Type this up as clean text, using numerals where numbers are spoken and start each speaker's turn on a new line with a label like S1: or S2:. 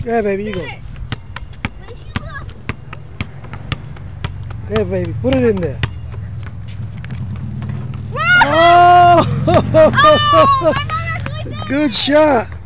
S1: Yeah, baby, you go. Yeah, baby, put it in there. Oh!
S2: Oh,
S1: Good shot.